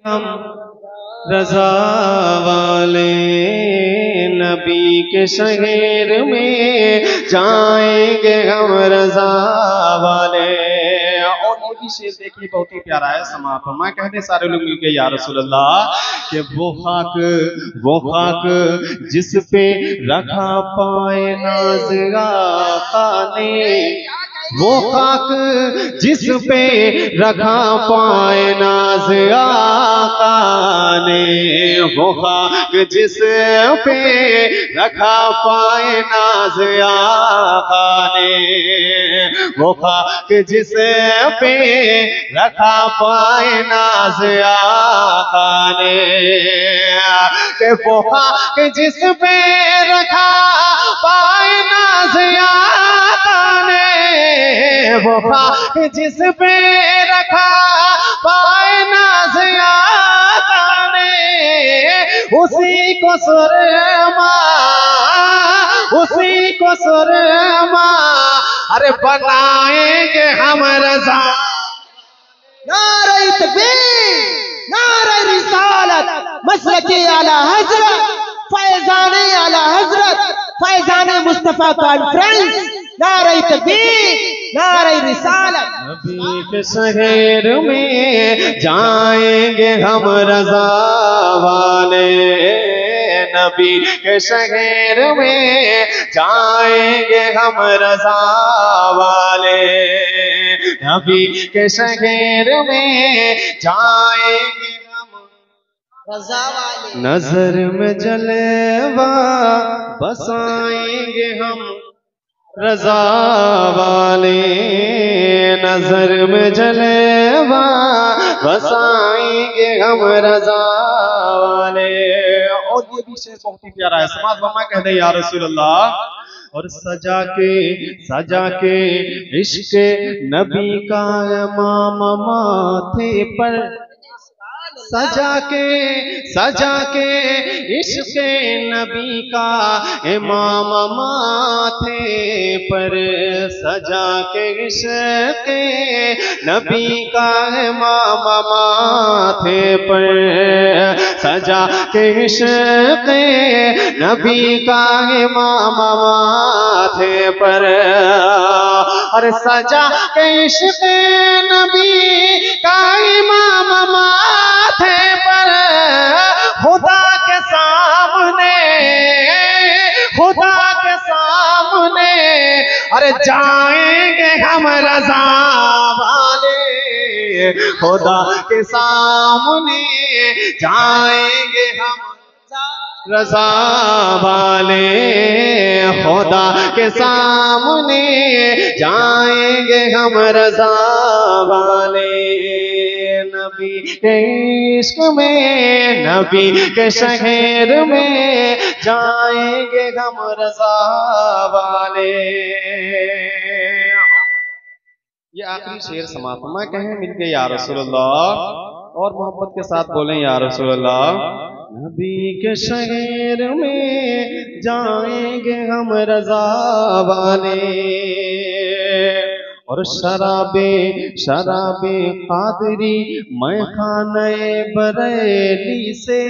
हम रजा वाले नबी के शहर में जाएंगे हम रजा वाले। और ये भी शेर देखिए बहुत ही प्यारा है। समाप्त मैं कहते सारे लोग मिलके या रसूल अल्लाह कि वो खाक जिस पे रखा पाए नाज़ आका ने, वो खाक जिस पे रखा पाए नाज़ आका ने, वो खाक जिस पे रखा पाए नाज़ आका ने, वो खाक जिस पे रखा पाए नाज़ आका ने, के वो खाक जिस पे रखा पाए नाज़ आका ने, वो खाक जिस पे रखा पाए नाज़ आका ने, उसी को सुरमा अरे बनाएंगे हम रज़ा। नारे तकबीर, नारे रिसालत, मसलके आला हजरत, फैजाने आला हजरत, फैजाने मुस्तफा कॉन्फ्रेंस। नारे तकबीर, नारे रिसालत। नबी के शहर में जाएंगे हम रज़ा वाले, नबी के शहर में जाएंगे हम रज़ा वाले, नबी के शहर में जाएंगे हम रज़ा वाले। नजर में जलवा बसाएंगे हम रज़ा वाले, नजर में जलवा बसाएंगे हम रज़ा वाले। और ये भी शेर बहुत ही प्यारा है। समाज बम्मा कह दे या रसूल अल्लाह। और सजा के इश्क नबी का इमाम माथे पर, सजा के इश्क नबी का इमाम माथे पर, सजा के इश्क नबी का इमाम माथे पर, सजा के इश्क नबी का इमाम माथे पर, और सजा के इश्क नबी का इमाम माथे पर, खुदा के सामने अरे जाएंगे हम रज़ा वाले, खुदा के सामने जाएंगे हम रज़ा वाले, खुदा के सामने जाएंगे हम रज़ा वाले। नबी के इश्क में, नबी के शहर में जाएंगे हम रज़ा वाले। ये आखिरी शेर समाप्त मैं कहें मिलके या रसूल अल्लाह, और मोहब्बत के साथ बोलें या रसूल अल्लाह। नबी के शहर में जाएंगे हम रज़ा वाले, और शराबे कादरी मैं खाने बरेली से,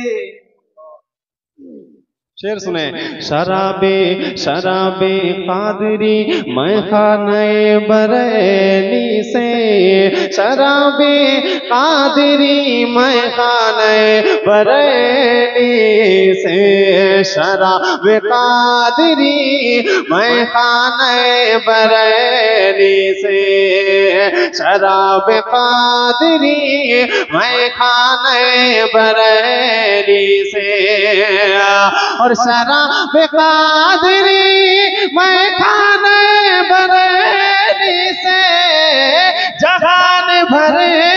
शेर सुने, शराबे कादरी मैं खाने बरेली से, शराबे कादरी मैं खाने बरेली से, शराब कादरी मैं खाने बरेली से, शराब कादरी मैं खाने बरेली से, और शराब कादरी मैं खाने बरेली से, जहान भर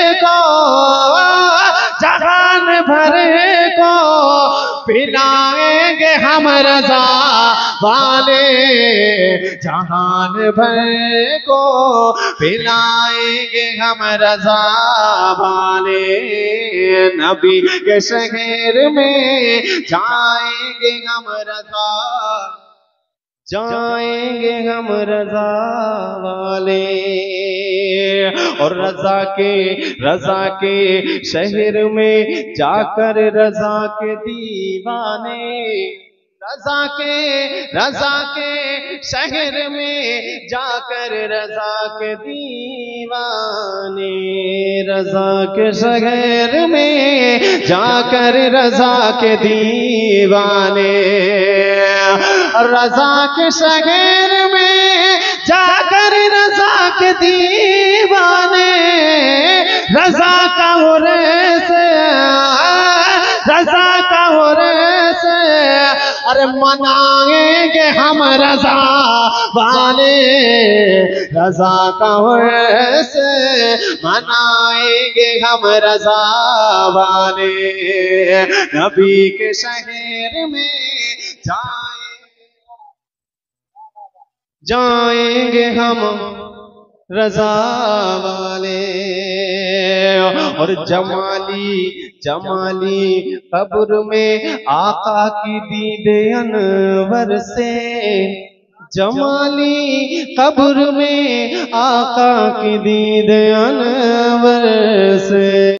को पिलाएंगे हम रज़ा वाले, जहान भर को पिलाएंगे हम रज़ा वाले, नबी के शहर में जाएंगे हम रज़ा जाएंगे हम रजा वाले, और रजा के शहर में जाकर रजा के दीवाने, रजा के शहर में जाकर रजा के दीवाने, रजा के शहर में जाकर रजा के दीवाने, रजा के शहर में जाकर रजा के दीवाने, रजा का हो रे से, रजा का हो रे से, अरे मनाएंगे हम रजा वाले, रजा का हो रे से मनाएंगे हम रजा वाले, नबी के शहर में जाएंगे हम रजा वाले, और जमाली कब्र में आका की दीदे अनवर से, जमाली कब्र में आका की दीदे अनवर से।